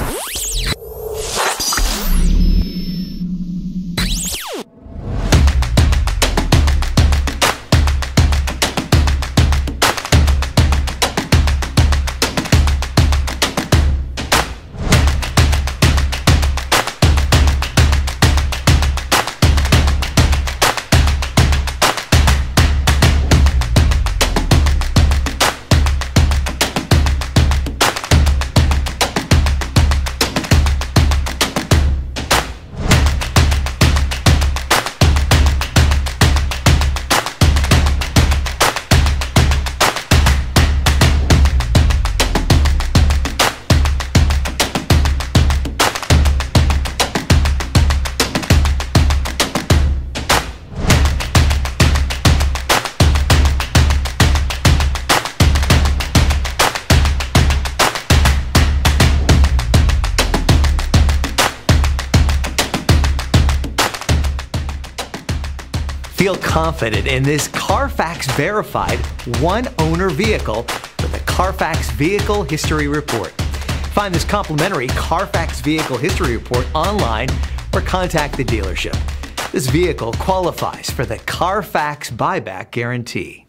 Feel confident in this Carfax verified one-owner vehicle with the Carfax Vehicle History Report. Find this complimentary Carfax Vehicle History Report online or contact the dealership. This vehicle qualifies for the Carfax Buyback Guarantee.